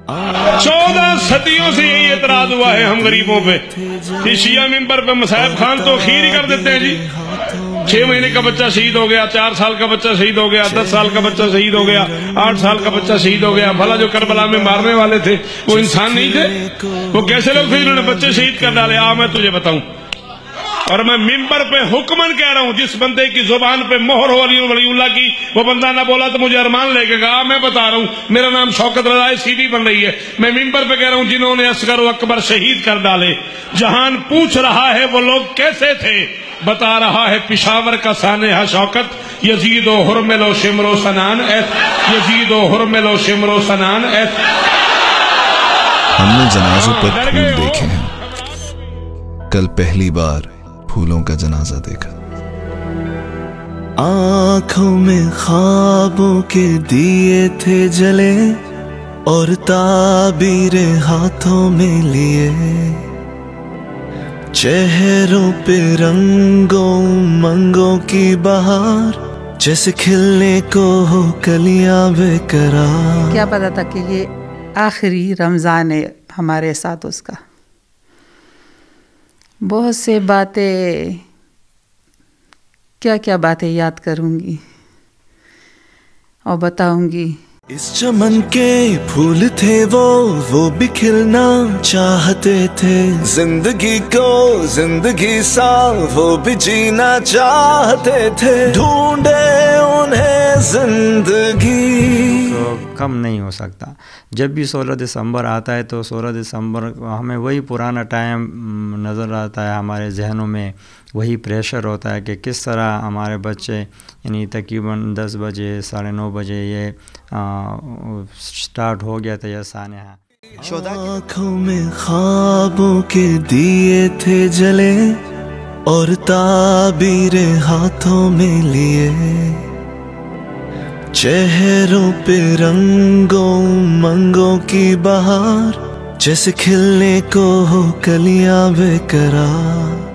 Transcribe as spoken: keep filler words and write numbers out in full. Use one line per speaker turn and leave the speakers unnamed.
चौदह सदियों से यही एतराज हुआ है हम गरीबों पे कि शिया मिंबर पे मसाहिब खान तो खीर ही कर देते हैं जी। छह महीने का बच्चा शहीद हो गया, चार साल का बच्चा शहीद हो गया, दस साल का बच्चा शहीद हो गया, आठ साल का बच्चा शहीद हो गया। भला जो करबला में मारने वाले थे वो इंसान नहीं थे? वो कैसे लोग थे जिन्होंने बच्चे शहीद कर डाले? आ मैं तुझे बताऊं, और मैं मिंबर पे हुक्मन कह रहा हूं, जिस बंदे की जुबान पे मोहर हो अली वलीउल्लाह की, वो बंदा ना बोला तो मुझे अरमान लेके आ मैं बता रहा हूं, मेरा नाम शौकत रजा है, सीडी बन रही है। मैं मिंबर पे कह रहा हूं, जिन्होंने असगर व अकबर शहीद कर डाले, जहान पूछ रहा है वो लोग कैसे थे, बता रहा है पिशावर का सानेहा शौकत, यजीदो हुरमिलो शिमरो सनान यजीदो हुरमिलो शिमरो सनान।
हमने जनाजों पर फूल देखे हैं, कल पहली बार फूलों का जनाजा देखा। आंखों में ख्वाबों के दिए थे जले और ताबीरे हाथों में लिए, चेहरों पे रंगों मंगों की बहार, जैसे खिलने को हो कलियां बेकरार।
क्या पता था कि ये आखिरी रमजान है हमारे साथ उसका। बहुत से बातें, क्या क्या बातें याद करूंगी और बताऊंगी।
इस चमन के फूल थे वो वो भी खिलना चाहते थे, जिंदगी को जिंदगी सा वो भी जीना चाहते थे, ढूंढे उन्हें जिंदगी।
तो कम नहीं हो सकता। जब भी सोलह दिसंबर आता है तो सोलह दिसंबर हमें वही पुराना टाइम नज़र आता है, हमारे जहनों में वही प्रेशर होता है कि किस तरह हमारे बच्चे यानी तकरीबन दस बजे साढ़े नौ बजे ये स्टार्ट हो गया था यह सानेहा।
आँखों में ख्वाबों के दिए थे जले और ताबीरे हाथों में लिए, चेहरों पे रंगों मंगों की बहार, जैसे खिलने को हो कलियां बेकरार।